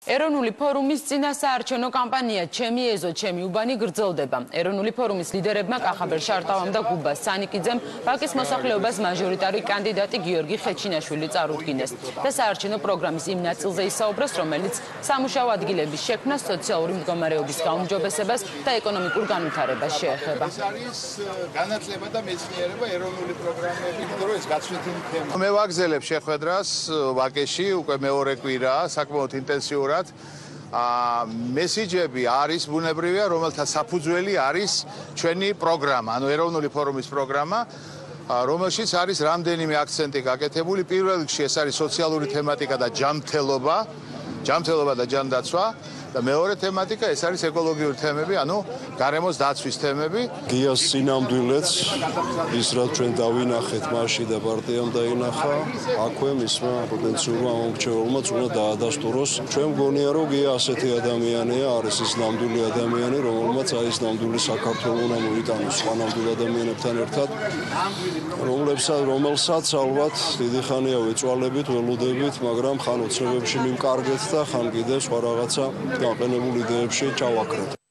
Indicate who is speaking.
Speaker 1: ეროვნული ფორუმის წინასაარჩევნო კამპანია ჩემი ეზო, ჩემი უბანი გრძელდება. ეროვნული ფორუმის ლიდერებმა კახაბერ შარტავამ და გუბა სანიკიძემ ვაკის მოსახლეობას მაჟორიტარი კანდიდატი გიორგი ხეჩინაშვილი წარუდგინეს და საარჩევნო პროგრამის იმ ნაწილზე ისაუბრეს, რომელიც სამუშაო ადგილების შექმნას, სოციალური მდგომარეობის გაუმჯობესებას და ეკონომიკურ განვითარებას შეეხება.
Speaker 2: ეს არის განათლება და მეცნიერება, ეროვნული პროგრამები, იმიტომ რომ ეს გაცვლითი თემა. მე ვაგზელებ შეხვედრას ვაკეში უკვე მეორე კვირაა, საკმაოდ ინტენსიურად. მესიჯები არის ბუნებრივია, რომელთა საფუძველი არის ჩვენი პროგრამა, ანუ ეროვნული ფორუმის პროგრამა, რომელშიც არის რამდენიმე აქცენტი გაკეთებული. პირველ რიგში ეს არის სოციალური თემატიკა და ჯანმრთელობა და ჯანდაცვა. და მეორე თემატიკა ეს არის ეკოლოგიური თემები, ანუ გარემოს დაცვის თემები.
Speaker 3: გიას სინამდვილეც ის რაც ჩვენ დავინახეთ მასში და პარტიამ დაინახა, აქვე მისმა პოტენციურმა მომრჩეველმაც უნდა დაადასტუროს. ჩვენ მგონია რომ გია ასეთი ადამიანია, არის ის ნამდვილი ადამიანი, რომელმაც აი ეს ნამდვილი საქართველო უნდა მოიტანოს სხვა ნამდვილ ადამიანებთან ერთად, რომელსაც ალბათ დიდი ხანია ვეწვალებით, ველოდებით, მაგრამ ხან ოცნებებში მიმკარგეთ და ხან კიდევ სხვა რაღაცა გაყენებულ იდეებში ჩავაქრეთ.